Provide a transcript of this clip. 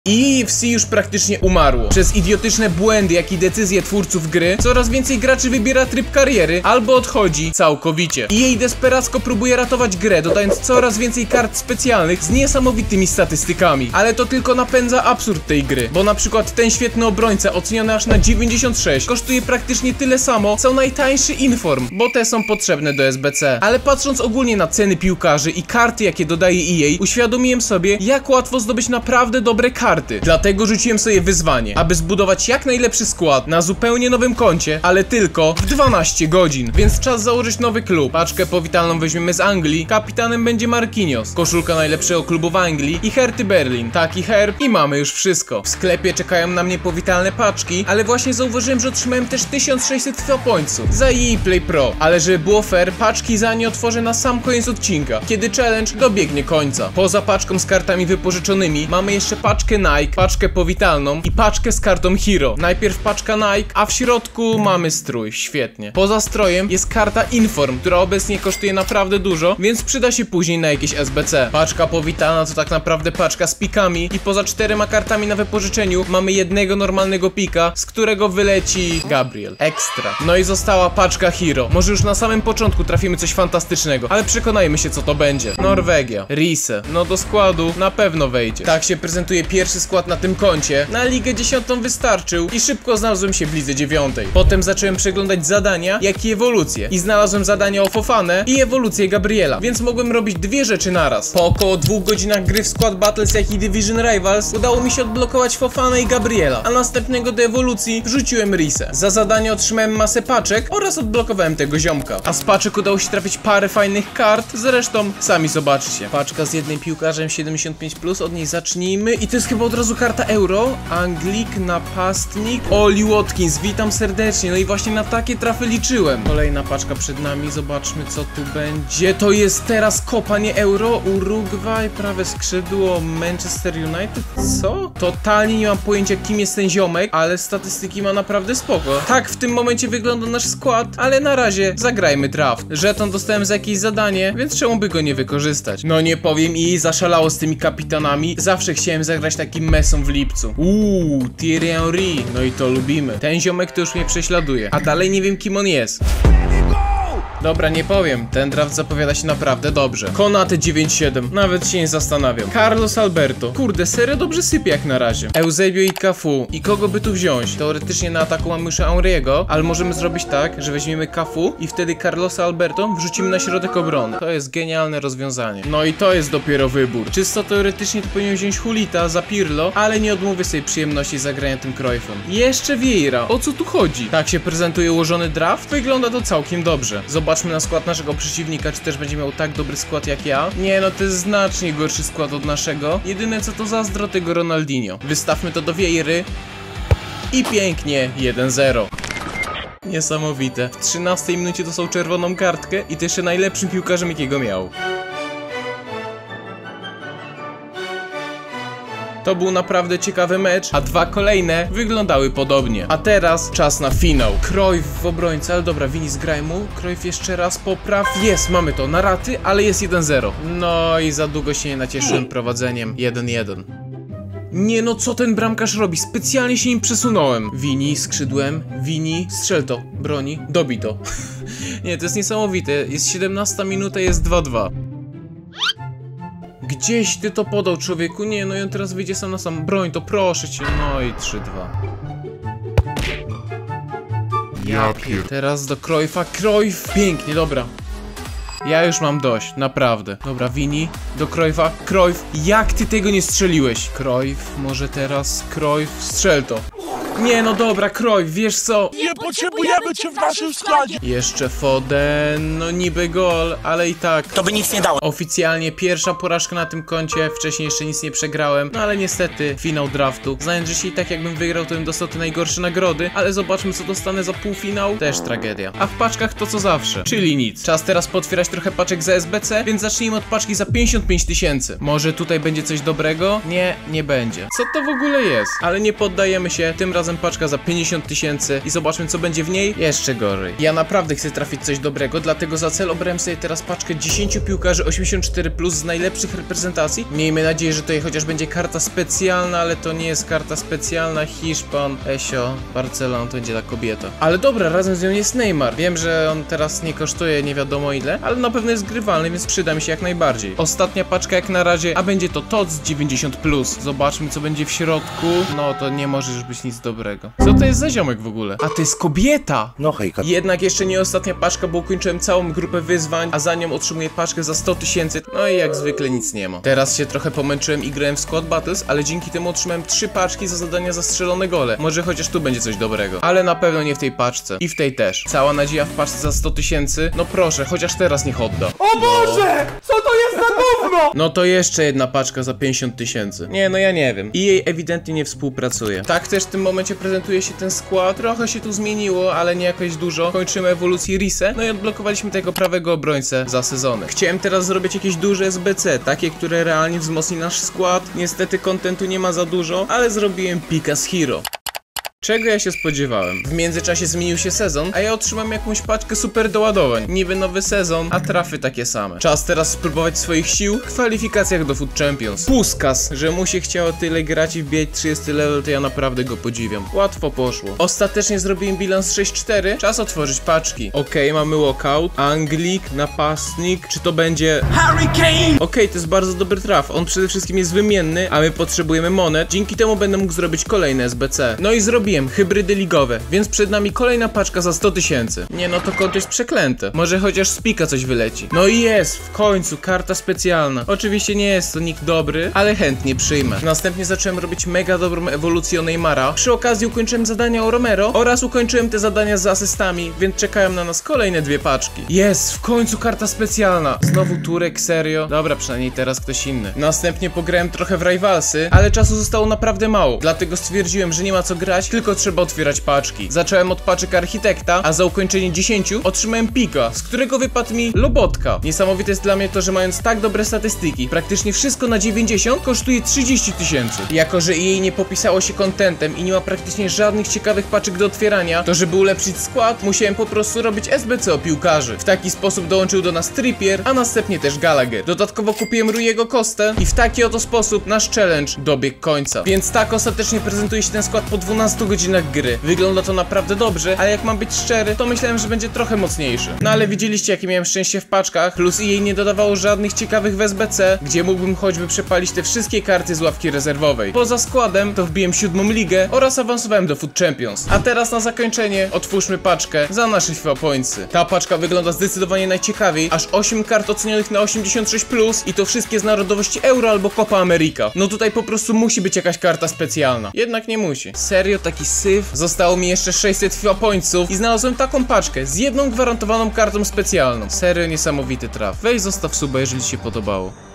EFC już praktycznie umarło. Przez idiotyczne błędy, jak i decyzje twórców gry, coraz więcej graczy wybiera tryb kariery albo odchodzi całkowicie. EA desperacko próbuje ratować grę, dodając coraz więcej kart specjalnych z niesamowitymi statystykami. Ale to tylko napędza absurd tej gry, bo na przykład ten świetny obrońca, oceniony aż na 96, kosztuje praktycznie tyle samo, co najtańszy Inform, bo te są potrzebne do SBC. Ale patrząc ogólnie na ceny piłkarzy i karty, jakie dodaje EA, uświadomiłem sobie, jak łatwo zdobyć naprawdę dobre karty. Dlatego rzuciłem sobie wyzwanie, aby zbudować jak najlepszy skład na zupełnie nowym koncie, ale tylko w 12 godzin. Więc czas założyć nowy klub. Paczkę powitalną weźmiemy z Anglii, kapitanem będzie Marquinhos, koszulka najlepszego klubu w Anglii i Herty Berlin. Taki herb i mamy już wszystko. W sklepie czekają na mnie powitalne paczki, ale właśnie zauważyłem, że otrzymałem też 1600 FIFA pointsów za EA Play Pro. Ale żeby było fair, paczki za nie otworzę na sam koniec odcinka, kiedy challenge dobiegnie końca. Poza paczką z kartami wypożyczonymi mamy jeszcze paczkę Nike, paczkę powitalną i paczkę z kartą Hero. Najpierw paczka Nike, a w środku mamy strój. Świetnie. Poza strojem jest karta Inform, która obecnie kosztuje naprawdę dużo, więc przyda się później na jakieś SBC. Paczka powitalna to tak naprawdę paczka z pikami i poza 4 kartami na wypożyczeniu mamy jednego normalnego pika, z którego wyleci Gabriel. Ekstra. No i została paczka Hero. Może już na samym początku trafimy coś fantastycznego, ale przekonajmy się, co to będzie. Norwegia. Riise. No do składu na pewno wejdzie. Tak się prezentuje pierwszy skład na tym koncie. Na Ligę 10 wystarczył i szybko znalazłem się w Lidze 9. Potem zacząłem przeglądać zadania, jak i ewolucje. I znalazłem zadania o Fofanę i ewolucję Gabriela, więc mogłem robić dwie rzeczy naraz. Po około 2 godzinach gry w Squad Battles, jak i Division Rivals udało mi się odblokować Fofanę i Gabriela, a następnego do ewolucji wrzuciłem Riise. Za zadanie otrzymałem masę paczek oraz odblokowałem tego ziomka. A z paczek udało się trafić parę fajnych kart, zresztą sami zobaczcie. Paczka z jednym piłkarzem 75+, od niej zacznijmy i to jest chyba od razu karta Euro. Anglik, napastnik, Oli Watkins, witam serdecznie. No i właśnie na takie trafy liczyłem. Kolejna paczka przed nami, zobaczmy co tu będzie. To jest teraz Copa, nie Euro. Urugwaj, prawe skrzydło, Manchester United. Co? Totalnie nie mam pojęcia, kim jest ten ziomek, ale statystyki ma naprawdę spoko. Tak w tym momencie wygląda nasz skład, ale na razie zagrajmy draft. Żeton dostałem za jakieś zadanie, więc czemu by go nie wykorzystać? No nie powiem, i zaszalało z tymi kapitanami. Zawsze chciałem zagrać takim mesą w lipcu. Thierry Henry, no i to lubimy. Ten ziomek to już mnie prześladuje, a dalej nie wiem, kim on jest. Dobra, nie powiem, ten draft zapowiada się naprawdę dobrze. Konate 9-7, nawet się nie zastanawiam. Carlos Alberto, kurde, serio dobrze sypie jak na razie. Eusebio i Cafu. I kogo by tu wziąć? Teoretycznie na ataku mamy już Henry'ego, ale możemy zrobić tak, że weźmiemy Cafu i wtedy Carlosa Alberto wrzucimy na środek obrony. To jest genialne rozwiązanie. No i to jest dopiero wybór. Czysto teoretycznie to powinien wziąć Hulita za Pirlo, ale nie odmówię sobie przyjemności zagrania tym Cruyffem. Jeszcze Vieira, o co tu chodzi? Tak się prezentuje ułożony draft? Wygląda to całkiem dobrze. Zobaczmy na skład naszego przeciwnika, czy też będzie miał tak dobry skład jak ja. Nie, no to jest znacznie gorszy skład od naszego. Jedyne co to zazdro tego Ronaldinho. Wystawmy to do Vieiry i pięknie 1-0. Niesamowite. W 13 minucie dostał czerwoną kartkę i to jeszcze najlepszym piłkarzem, jakiego miał. To był naprawdę ciekawy mecz, a 2 kolejne wyglądały podobnie. A teraz czas na finał. Cruyff w obrońcy, ale dobra, Vini zgraj mu. Cruyff jeszcze raz popraw. Jest, mamy to na raty, ale jest 1-0. No i za długo się nie nacieszyłem prowadzeniem 1-1. Nie no, co ten bramkarz robi? Specjalnie się nim przesunąłem. Vini skrzydłem, Vini, strzel to, broni, dobij to. Nie, to jest niesamowite. Jest 17 minuta, jest 2-2. Gdzieś ty to podał, człowieku? Nie, no i on teraz wyjdzie sam na sam. Broń to, proszę cię. No i 3-2. Ja pier... Teraz do Cruyffa. Cruyff, pięknie, dobra. Ja już mam dość, naprawdę. Dobra, Vini, do Cruyffa. Cruyff, jak ty tego nie strzeliłeś? Cruyff, może teraz Cruyff, strzel to. Nie, no dobra, Cruyff, wiesz co? Nie potrzebujemy cię w naszym składzie. Jeszcze Foden, no niby gol, ale i tak to by nic nie dało. Oficjalnie pierwsza porażka na tym koncie, wcześniej jeszcze nic nie przegrałem. No ale niestety, finał draftu. Znając, że się i tak jakbym wygrał, to bym dostał te najgorsze nagrody. Ale zobaczmy, co dostanę za półfinał. Też tragedia. A w paczkach to co zawsze, czyli nic. Czas teraz potwierać trochę paczek za SBC, więc zacznijmy od paczki za 55 000. Może tutaj będzie coś dobrego? Nie, nie będzie. Co to w ogóle jest? Ale nie poddajemy się, tym razem razem paczka za 50 000 i zobaczmy, co będzie w niej. Jeszcze gorzej. Ja naprawdę chcę trafić coś dobrego, dlatego za cel obrałem sobie teraz paczkę 10 piłkarzy 84+ z najlepszych reprezentacji. Miejmy nadzieję, że tutaj chociaż będzie karta specjalna, ale to nie jest karta specjalna. Hiszpan, Esio, Barcelona, to będzie ta kobieta. Ale dobra, razem z nią jest Neymar. Wiem, że on teraz nie kosztuje nie wiadomo ile, ale na pewno jest grywalny, więc przyda mi się jak najbardziej. Ostatnia paczka jak na razie, a będzie to TOTS 90+. Zobaczmy, co będzie w środku. No, to nie może już być nic dobrego. Co to jest za ziomek w ogóle? A to jest kobieta! No hejka. Jednak jeszcze nie ostatnia paczka, bo ukończyłem całą grupę wyzwań, a za nią otrzymuję paczkę za 100 000. No i jak zwykle nic nie ma. Teraz się trochę pomęczyłem i grałem w Squad Battles, ale dzięki temu otrzymałem 3 paczki za zadania za strzelone gole. Może chociaż tu będzie coś dobrego. Ale na pewno nie w tej paczce. I w tej też. Cała nadzieja w paczce za 100 000. No proszę, chociaż teraz niech odda. O Boże! Co to jest za gówno? No to jeszcze jedna paczka za 50 000. Nie, no ja nie wiem. I jej ewidentnie nie współpracuje. Tak też w tym momencie prezentuje się ten skład. Trochę się tu zmieniło, ale nie jakoś dużo. Kończymy ewolucję Rise. No i odblokowaliśmy tego prawego obrońcę za sezony. Chciałem teraz zrobić jakieś duże SBC, takie, które realnie wzmocni nasz skład. Niestety kontentu nie ma za dużo, ale zrobiłem pika z Hero. Czego ja się spodziewałem? W międzyczasie zmienił się sezon, a ja otrzymam jakąś paczkę super doładowań. Niby nowy sezon, a trafy takie same. Czas teraz spróbować swoich sił w kwalifikacjach do Food Champions. Puskas, że mu się chciało tyle grać i wbijać 30 level, to ja naprawdę go podziwiam. Łatwo poszło. Ostatecznie zrobiłem bilans 6-4. Czas otworzyć paczki. Okej, mamy walkout, Anglik, napastnik. Czy to będzie Harry Kane? Okej, to jest bardzo dobry traf. On przede wszystkim jest wymienny, a my potrzebujemy monet. Dzięki temu będę mógł zrobić kolejne SBC. No i zrobiłem hybrydy ligowe, więc przed nami kolejna paczka za 100 000. Nie no, to konto jest przeklęte. Może chociaż z pika coś wyleci. No i jest, w końcu, karta specjalna. Oczywiście nie jest to nick dobry, ale chętnie przyjmę. Następnie zacząłem robić mega dobrą ewolucję o Neymara. Przy okazji ukończyłem zadania o Romero oraz ukończyłem te zadania z asystami, więc czekają na nas kolejne 2 paczki. Jest, w końcu karta specjalna. Znowu Turek, serio? Dobra, przynajmniej teraz ktoś inny. Następnie pograłem trochę w Rivalsy, ale czasu zostało naprawdę mało. Dlatego stwierdziłem, że nie ma co grać, tylko trzeba otwierać paczki. Zacząłem od paczek architekta, a za ukończenie 10 otrzymałem pika, z którego wypadł mi Lobotka. Niesamowite jest dla mnie to, że mając tak dobre statystyki, praktycznie wszystko na 90 kosztuje 30 000. Jako że jej nie popisało się kontentem i nie ma praktycznie żadnych ciekawych paczek do otwierania, to żeby ulepszyć skład, musiałem po prostu robić SBC o piłkarzy. W taki sposób dołączył do nas Trippier, a następnie też Gallagher. Dodatkowo kupiłem Ruiego Costę i w taki oto sposób nasz challenge dobiegł końca. Więc tak ostatecznie prezentuje się ten skład po 12 godzinach gry. Wygląda to naprawdę dobrze, ale jak mam być szczery, to myślałem, że będzie trochę mocniejszy. No ale widzieliście, jakie miałem szczęście w paczkach, plus jej nie dodawało żadnych ciekawych w SBC, gdzie mógłbym choćby przepalić te wszystkie karty z ławki rezerwowej. Poza składem to wbiłem 7. ligę oraz awansowałem do Food Champions. A teraz na zakończenie otwórzmy paczkę za nasze FIFA Pointsy. Ta paczka wygląda zdecydowanie najciekawiej, aż 8 kart ocenionych na 86+, i to wszystkie z narodowości Euro albo Copa America. No tutaj po prostu musi być jakaś karta specjalna. Jednak nie musi. Serio, taki syf? Zostało mi jeszcze 600 FIFA Pointsów i znalazłem taką paczkę z jedną gwarantowaną kartą specjalną. Serio niesamowity traf. Weź zostaw suba, jeżeli ci się podobało.